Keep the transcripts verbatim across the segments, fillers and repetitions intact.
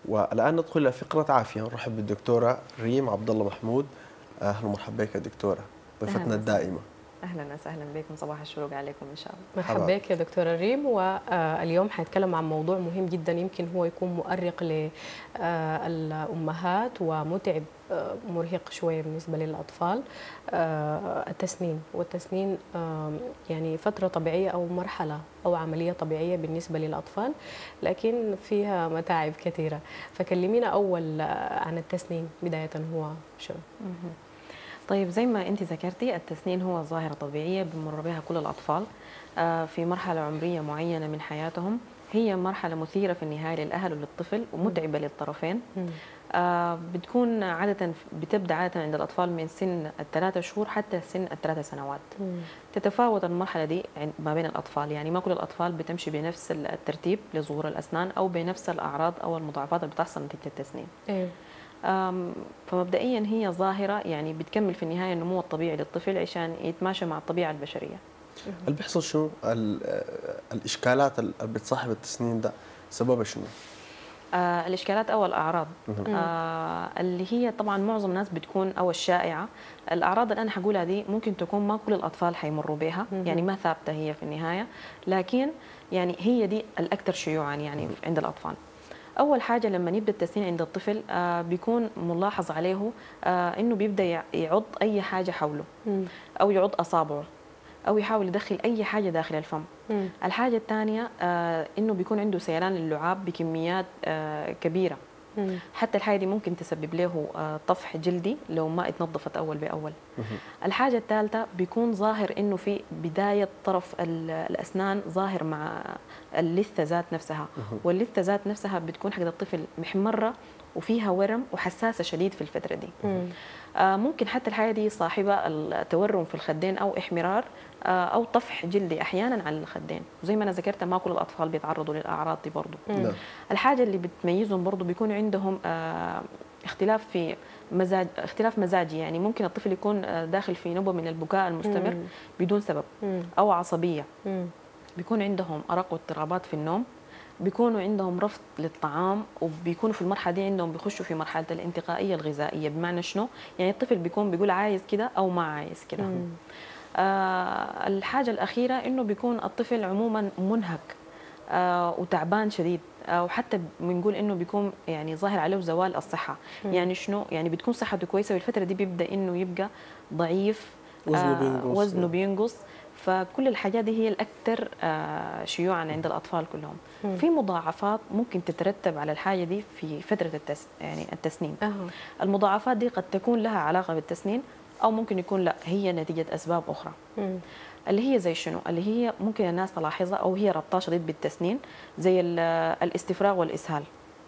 والآن ندخل إلى فقرة عافية، نرحب بالدكتورة ريم عبد الله محمود. أهلا ومرحبا بك يا دكتورة، ضيفتنا الدائمة. اهلا وسهلا بكم، صباح الشروق عليكم ان شاء الله. مرحبا بك يا دكتوره ريم. واليوم حنتكلم عن موضوع مهم جدا، يمكن هو يكون مؤرق للامهات ومتعب مرهق شويه بالنسبه للاطفال، التسنين. والتسنين يعني فتره طبيعيه او مرحله او عمليه طبيعيه بالنسبه للاطفال، لكن فيها متاعب كثيره. فكلمينا اول عن التسنين بدايه، هو شنو؟ طيب، زي ما انت ذكرتي، التسنين هو ظاهره طبيعيه بمر بها كل الاطفال في مرحله عمريه معينه من حياتهم. هي مرحله مثيره في النهايه للاهل وللطفل ومتعبه للطرفين. آه بتكون عاده بتبدا عاده عند الاطفال من سن الثلاثة شهور حتى سن الثلاث سنوات. مم. تتفاوت المرحله دي ما بين الاطفال، يعني ما كل الاطفال بتمشي بنفس الترتيب لظهور الاسنان او بنفس الاعراض او المضاعفات اللي بتحصل نتيجه التسنين. أيوه. فمبدئيا هي ظاهره يعني بتكمل في النهايه النمو الطبيعي للطفل عشان يتماشى مع الطبيعه البشريه. هل بيحصل شنو الاشكالات اللي بتصاحب التسنين ده؟ سببها شنو؟ آه الاشكالات او الاعراض آه اللي هي طبعا معظم الناس بتكون او الشائعه. الاعراض اللي انا حقولها دي ممكن تكون ما كل الاطفال حيمروا بها، يعني ما ثابته هي في النهايه، لكن يعني هي دي الاكثر شيوعا يعني عند الاطفال. أول حاجة لما يبدأ التسنين عند الطفل آه بيكون ملاحظ عليه آه إنه بيبدأ يعض أي حاجة حوله، أو يعض أصابعه، أو يحاول يدخل أي حاجة داخل الفم. مم. الحاجة الثانية آه إنه بيكون عنده سيلان اللعاب بكميات آه كبيرة. مم. حتى الحاجة دي ممكن تسبب له آه طفح جلدي لو ما اتنظفت أول بأول. مم. الحاجة الثالثة بيكون ظاهر إنه في بداية طرف الأسنان ظاهر مع اللثة ذات نفسها. مم. واللثة ذات نفسها بتكون حق الطفل محمرة وفيها ورم وحساسة شديد في الفترة دي. مم. آه ممكن حتى الحاجة دي صاحبة التورم في الخدين أو إحمرار آه أو طفح جلدي أحيانا على الخدين. وزي ما أنا ذكرت ما كل الأطفال بيتعرضوا للأعراض دي برضو. مم. الحاجة اللي بتميزهم برضو بيكون عندهم آه اختلاف في مزاج اختلاف مزاجي، يعني ممكن الطفل يكون داخل في نوبة من البكاء المستمر مم. بدون سبب، مم. أو عصبية. مم. بيكون عندهم أرق واضطرابات في النوم، بيكونوا عندهم رفض للطعام، وبيكونوا في المرحله دي عندهم بيخشوا في مرحله الانتقائيه الغذائيه. بمعنى شنو؟ يعني الطفل بيكون بيقول عايز كده او ما عايز كده. آه الحاجه الاخيره انه بيكون الطفل عموما منهك آه وتعبان شديد، او آه حتى بنقول انه بيكون يعني ظاهر عليه زوال الصحه. مم. يعني شنو؟ يعني بتكون صحته كويسه والفتره دي بيبدا انه يبقى ضعيف، وزنه آه بينقص وزنه بينقص. فكل الحاجات دي هي الأكثر آه شيوعا عند الأطفال كلهم. مم. في مضاعفات ممكن تترتب على الحاجة دي في فترة التس... يعني التسنين. أه. المضاعفات دي قد تكون لها علاقة بالتسنين، أو ممكن يكون لا، هي نتيجة أسباب أخرى. مم. اللي هي زي شنو؟ اللي هي ممكن الناس تلاحظها أو هي ربطها شديد بالتسنين، زي الاستفراغ والإسهال.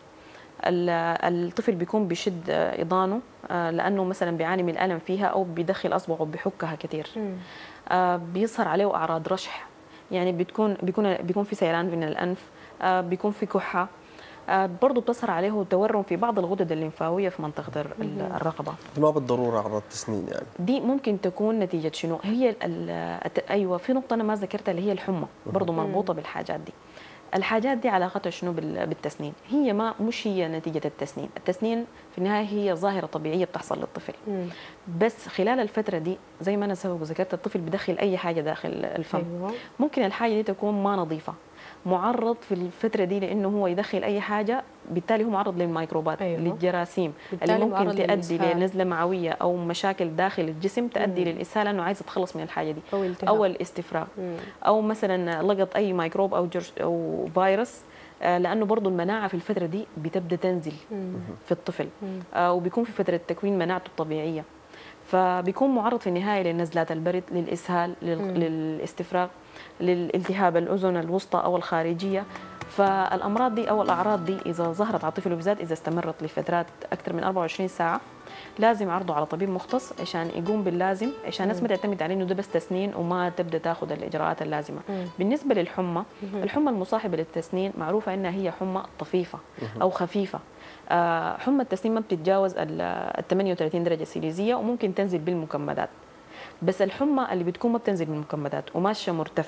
الطفل بيكون بيشد إضانه لأنه مثلا بيعاني من الألم فيها، أو بيدخل أصبعه بحكها كثير. مم. آه بيظهر عليه اعراض رشح، يعني بتكون بيكون بيكون في سيلان من الانف، آه بيكون في كحه، آه برضه بتظهر عليه تورم في بعض الغدد الليمفاويه في منطقه الرقبه. ما بالضروره اعراض التسنين يعني. دي ممكن تكون نتيجه شنو؟ هي ايوه في نقطه انا ما ذكرتها اللي هي الحمى، برضه مربوطه بالحاجات دي. الحاجات دي علاقتها شنو بالتسنين؟ هي ما مش هي نتيجه التسنين، التسنين في النهايه هي ظاهره طبيعيه بتحصل للطفل. مم. بس خلال الفتره دي زي ما انا سبق وذكرت الطفل بدخل اي حاجه داخل الفم. أيوة. ممكن الحاجه دي تكون ما نظيفه، معرض في الفتره دي لانه هو يدخل اي حاجه، بالتالي هو معرض للميكروبات. أيوة. للجراثيم اللي ممكن تؤدي لنزله معويه او مشاكل داخل الجسم تؤدي مم. للاسهال، لانه عايز يتخلص من الحاجه دي، او, أو الاستفراغ. مم. او مثلا لقط اي ميكروب او جرش او فيروس، لانه برضه المناعه في الفتره دي بتبدا تنزل مم. في الطفل. مم. وبيكون في فتره تكوين مناعته الطبيعيه، فبيكون معرض في النهايه لنزلات البرد، للاسهال، للاستفراغ، للالتهاب الاذن الوسطى او الخارجيه. فالامراض دي او الاعراض دي اذا ظهرت على الطفل، وبالذات اذا استمرت لفترات اكثر من أربعة وعشرين ساعه، لازم عرضه على طبيب مختص عشان يقوم باللازم، عشان الناس ما تعتمد عليه انه ده بس تسنين وما تبدا تاخذ الاجراءات اللازمه. مم. بالنسبه للحمى، مم. الحمى المصاحبه للتسنين معروفه انها هي حمى طفيفه او خفيفه. آه حمى التسنين ما بتتجاوز ال ثمانية وثلاثين درجه سيليزيه، وممكن تنزل بالمكمدات. بس الحمى اللي بتكون ما بتنزل بالمكمدات وماشيه مرتفعه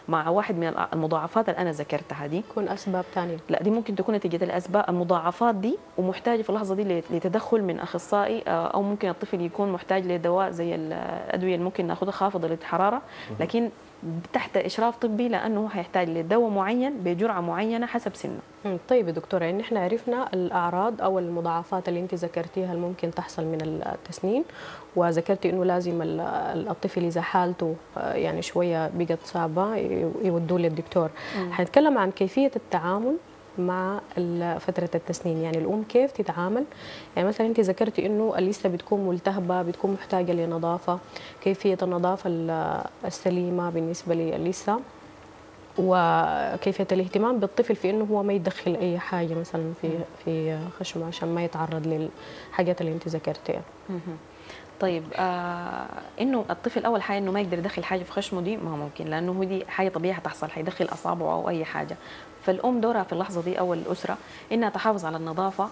مع واحد من المضاعفات اللي انا ذكرتها دي، يكون اسباب ثانيه. لا دي ممكن تكون نتيجه الاسباب المضاعفات دي، ومحتاجه في اللحظه دي لتدخل من اخصائي، او ممكن الطفل يكون محتاج لدواء زي الادويه اللي ممكن ناخذها خافضه للحراره، لكن تحت اشراف طبي، لانه هيحتاج لدواء معين بجرعه معينه حسب سنه. طيب يا دكتوره، يعني احنا عرفنا الاعراض او المضاعفات اللي انت ذكرتيها اللي ممكن تحصل من التسنين، وذكرتي انه لازم الطفل اذا حالته يعني شويه بقت صعبه يودوه للدكتور. حنتكلم عن كيفيه التعامل مع فترة التسنين، يعني الأم كيف تتعامل. يعني مثلا أنت ذكرتي إنه اللثة بتكون ملتهبة، بتكون محتاجة لنظافة، كيفية النظافة السليمة بالنسبة للثة، وكيفية الاهتمام بالطفل في إنه هو ما يدخل أي حاجة مثلا في في خشمه عشان ما يتعرض للحاجات اللي أنت ذكرتيها. طيب آه انه الطفل اول حاجه انه ما يقدر يدخل حاجه في خشمه، دي ما ممكن، لانه هو دي حاجه طبيعيه هتحصل، حيدخل اصابعه او اي حاجه. فالام دورها في اللحظه دي او الاسره انها تحافظ على النظافه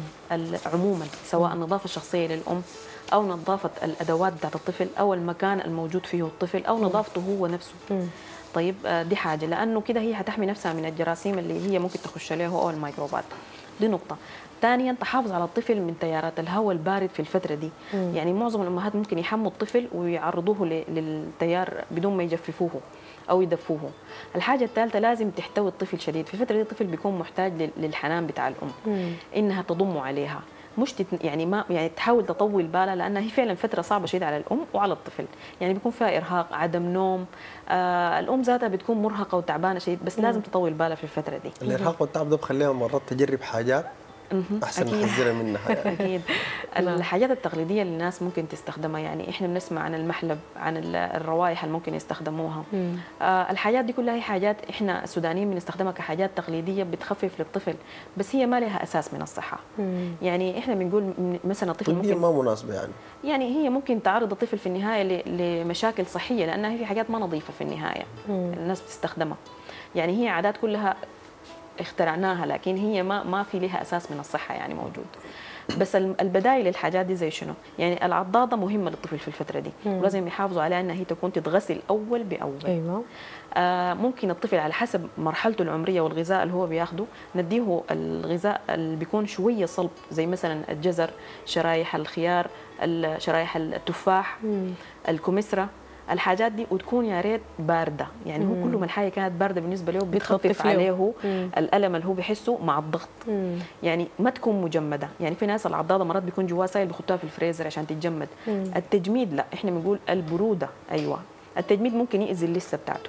عموما، سواء النظافه الشخصيه للام او نظافه الادوات بتاعت الطفل او المكان الموجود فيه الطفل او نظافته هو نفسه. طيب آه دي حاجه، لانه كده هي هتحمي نفسها من الجراثيم اللي هي ممكن تخش عليه او الميكروبات. دي نقطه. ثانيا تحافظ على الطفل من تيارات الهواء البارد في الفتره دي. مم. يعني معظم الامهات ممكن يحموا الطفل ويعرضوه للتيار بدون ما يجففوه او يدفوه. الحاجه الثالثه لازم تحتوي الطفل شديد، في الفتره دي الطفل بيكون محتاج للحنان بتاع الام. مم. انها تضم عليها، مش تت... يعني ما يعني تحاول تطول بالها، لانها هي فعلا فتره صعبه شديده على الام وعلى الطفل. يعني بيكون فيها ارهاق، عدم نوم، آه الام ذاتها بتكون مرهقه وتعبانه شديد، بس مم. لازم تطول بالها في الفتره دي. الارهاق والتعب ده بخليها مرات تجرب حاجات احسن نحذرها منها يعني. اكيد. الحاجات التقليديه اللي الناس ممكن تستخدمها، يعني احنا بنسمع عن المحلب، عن الروائح اللي ممكن يستخدموها. آه الحاجات دي كلها هي حاجات احنا السودانيين بنستخدمها كحاجات تقليديه بتخفف للطفل، بس هي ما لها اساس من الصحه. مم. يعني احنا بنقول مثلا الطفل ممكن ما مناسبه يعني يعني هي ممكن تعرض الطفل في النهايه لمشاكل صحيه، لانها هي حاجات ما نظيفه في النهايه. مم. الناس بتستخدمها، يعني هي عادات كلها اخترعناها، لكن هي ما ما في لها اساس من الصحه يعني موجود. بس البدائل للحاجات دي زي شنو؟ يعني العضاضه مهمه للطفل في الفتره دي، مم. ولازم يحافظوا عليها انها هي تكون تتغسل اول باول. ايوه. آه ممكن الطفل على حسب مرحلته العمريه والغذاء اللي هو بياخده نديه الغذاء اللي بيكون شويه صلب، زي مثلا الجزر، شرايح الخيار، شرايح التفاح، مم. الكمثرى، الحاجات دي، وتكون يا ريت بارده، يعني مم. هو كل ما الحاجه كانت بارده بالنسبه له بتخفف عليه مم. الالم اللي هو بيحسه مع الضغط. مم. يعني ما تكون مجمده، يعني في ناس العضاضه مرات بيكون جواها سائل بيحطوها في الفريزر عشان تتجمد. مم. التجميد لا، احنا بنقول البروده. ايوه التجميد ممكن يأذي اللثه بتاعته،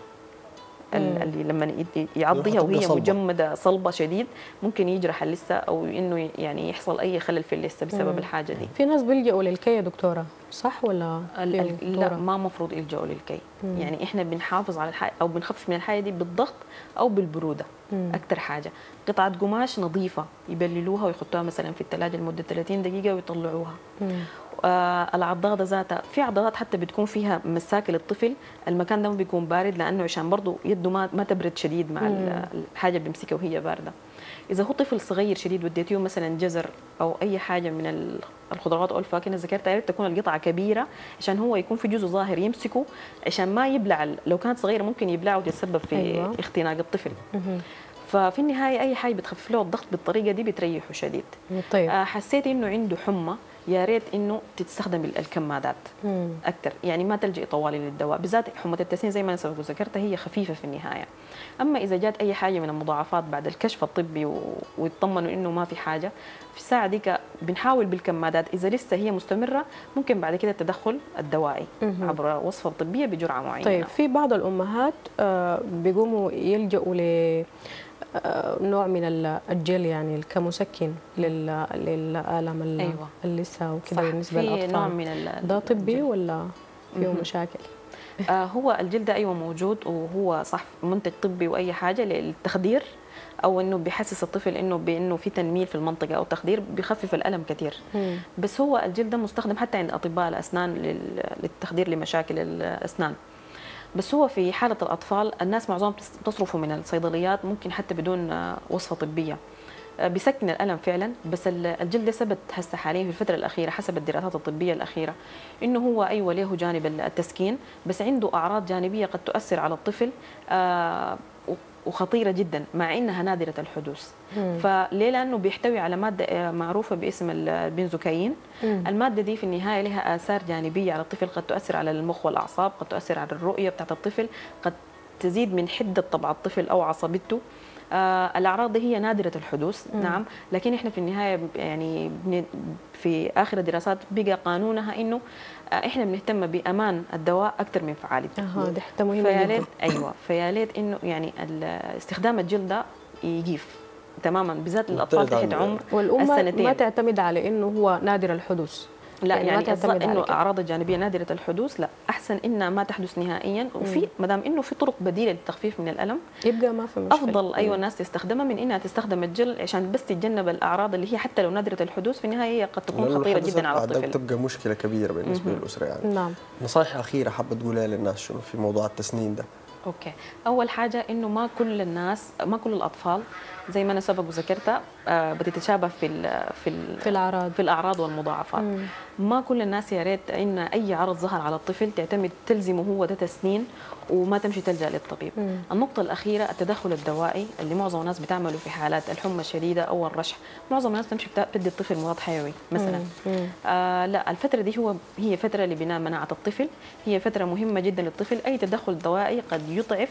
اللي لما يعضيها وهي مجمده صلبه شديد ممكن يجرح اللثه، او انه يعني يحصل اي خلل في اللثه بسبب مم. الحاجه دي. في ناس بيلجأوا للكي يا دكتوره، صح ولا؟ لا ما مفروض يلجأوا للكي. مم. يعني احنا بنحافظ على الحاجه او بنخفف من الحاجه دي بالضغط او بالبروده. مم. اكثر حاجه قطعه قماش نظيفه يبللوها ويحطوها مثلا في الثلاجه لمده ثلاثين دقيقه ويطلعوها. مم. آه العضاضه ذاتها، في عضلات حتى بتكون فيها مساكه للطفل، المكان ده بيكون بارد لانه عشان برضه يده ما ما تبرد شديد مع الحاجه اللي بيمسكها وهي بارده. اذا هو طفل صغير شديد وديتيه مثلا جزر او اي حاجه من الخضروات او الفواكه اللي ذكرتها، يا ريت تكون القطعه كبيره عشان هو يكون في جزء ظاهر يمسكه، عشان ما يبلع، لو كانت صغيره ممكن يبلع وتتسبب في أيوة. اختناق الطفل. مم. ففي النهايه اي حاجه بتخفف له الضغط بالطريقه دي بتريحه شديد. طيب. آه حسيت انه عنده حمى، يا ريت انه تستخدم الكمادات اكثر، يعني ما تلجئ طوالي للدواء، بالذات حمى التسنين زي ما انا سبق وذكرتها هي خفيفه في النهايه. اما اذا جات اي حاجه من المضاعفات بعد الكشف الطبي ويطمنوا انه ما في حاجه، في الساعه ديك بنحاول بالكمادات، اذا لسه هي مستمره ممكن بعد كده التدخل الدوائي عبر وصفه طبيه بجرعه معينه. طيب في بعض الامهات بيقوموا يلجؤوا ل نوع من الجل يعني كمسكن للآلام أيوة. اللثة وكذا بالنسبة للأطفال. نوع من ده طبي ولا فيه مشاكل؟ آه هو الجل ده أيوة موجود، وهو صح منتج طبي وأي حاجة للتخدير، أو إنه بيحسس الطفل إنه بإنه في تنميل في المنطقة أو تخدير بيخفف الألم كثير. مم. بس هو الجل ده مستخدم حتى عند أطباء الأسنان للتخدير لمشاكل الأسنان. بس هو في حالة الأطفال الناس معظمهم تصرفوا من الصيدليات ممكن حتى بدون وصفة طبية، بيسكن الالم فعلا، بس الجلد ثبت هسه حاليا في الفتره الاخيره حسب الدراسات الطبيه الاخيره انه هو ايوه له جانب التسكين، بس عنده اعراض جانبيه قد تؤثر على الطفل آه وخطيره جدا مع انها نادره الحدوث. مم. فليه؟ لانه بيحتوي على ماده معروفه باسم البنزوكاين. مم. الماده دي في النهايه لها اثار جانبيه على الطفل، قد تؤثر على المخ والاعصاب، قد تؤثر على الرؤيه بتاعت الطفل، قد تزيد من حده طبع الطفل او عصبيته. آه الاعراض دي هي نادره الحدوث. مم. نعم، لكن احنا في النهايه يعني في اخر الدراسات بقى قانونها انه احنا بنهتم بامان الدواء اكثر من فعاليته. اه دي حته مهمه جدا. ايوه، فيا ليت انه يعني استخدام الجلد ده يجيف تماما، بالذات للاطفال تحت عمر والامه السنتين. ما تعتمد على انه هو نادر الحدوث. لا يعني, يعني تعتمد انه اعراض الجانبيه نادره الحدوث، لا، احسن انها ما تحدث نهائيا. وفي ما دام انه في طرق بديله للتخفيف من الالم يبقى ما في مشكله. افضل ايوه الناس تستخدمها من انها تستخدم الجل عشان بس تتجنب الاعراض اللي هي حتى لو نادره الحدوث في النهايه هي قد تكون خطيره جدا على الطفل. تبقى مشكله كبيره بالنسبه للاسره يعني. نعم. نصائح اخيره حابه تقولها للناس شنو في موضوع التسنين ده؟ اوكي، اول حاجه انه ما كل الناس ما كل الاطفال زي ما انا سبق وذكرتها بتتشابه في ال في ال في الاعراض في الاعراض والمضاعفات. مم. ما كل الناس يا ريت ان اي عرض ظهر على الطفل تعتمد تلزمه هو ده تسنين وما تمشي تلجا للطبيب. مم. النقطه الاخيره التدخل الدوائي اللي معظم الناس بتعمله في حالات الحمى الشديده او الرشح. معظم الناس تمشي بتدي الطفل مضاد حيوي مثلا. مم. آه لا، الفتره دي هو هي فتره لبناء مناعه الطفل، هي فتره مهمه جدا للطفل. اي تدخل دوائي قد يضعف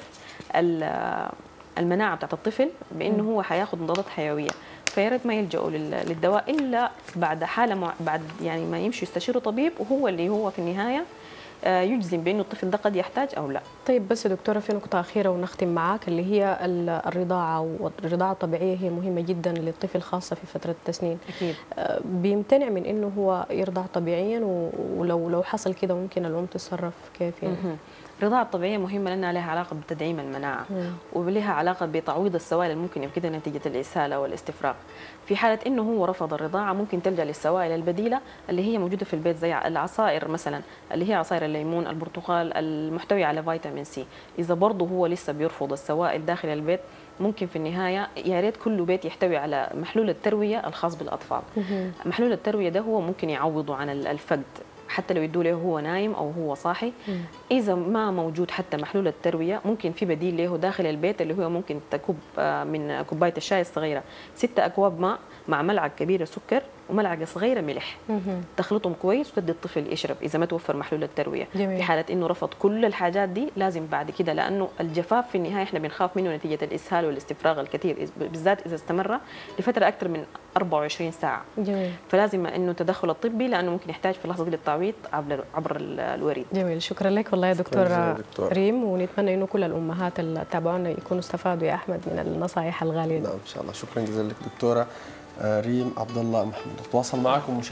المناعه بتاعت الطفل بانه هو حياخذ مضادات حيويه. فيا ريت ما يلجأوا للدواء الا بعد حاله مع... بعد يعني ما يمشوا يستشيروا طبيب وهو اللي هو في النهايه يجزم بانه الطفل ده قد يحتاج او لا. طيب بس دكتوره في نقطه اخيره ونختم معاك اللي هي الرضاعه، والرضاعه الطبيعيه هي مهمه جدا للطفل خاصه في فتره التسنين. اكيد. بيمتنع من انه هو يرضع طبيعيا، ولو لو حصل كده ممكن الام تتصرف كيف يعني؟ الرضاعة الطبيعية مهمة لأنها لها علاقة بتدعيم المناعة. مم. ولها علاقة بتعويض السوائل الممكن يفقدها نتيجة الإسهال أو الاستفراغ. في حالة إنه هو رفض الرضاعة ممكن تلجأ للسوائل البديلة اللي هي موجودة في البيت زي العصائر مثلا، اللي هي عصائر الليمون، البرتقال، المحتوي على فيتامين سي. إذا برضه هو لسه بيرفض السوائل داخل البيت ممكن في النهاية يا ريت كل بيت يحتوي على محلول التروية الخاص بالأطفال. مم. محلول التروية ده هو ممكن يعوضه عن الفقد حتى لو يدوا له هو نايم او هو صاحي. مم. اذا ما موجود حتى محلول الترويه ممكن في بديل له داخل البيت اللي هو ممكن تكب من كوبايه الشاي الصغيره ستة اكواب ماء مع ملعقه كبيره سكر وملعقه صغيره ملح. مم. تخلطهم كويس وتدي الطفل يشرب اذا ما توفر محلول الترويه. جميل. في حاله انه رفض كل الحاجات دي لازم بعد كده، لانه الجفاف في النهايه احنا بنخاف منه نتيجه الاسهال والاستفراغ الكثير بالذات اذا استمر لفتره اكثر من أربعة وعشرين ساعه. جميل. فلازم انه التدخل الطبي لانه ممكن يحتاج في اللحظه دي للتعويض عبر عبر الوريد. جميل، شكرا لك والله يا دكتور ريم، ونتمنى انه كل الامهات اللي تابعونا يكونوا استفادوا يا احمد من النصائح الغاليه. نعم ان شاء الله. شكرا جزيلا لك دكتوره ريم عبد الله محمود. تواصل معكم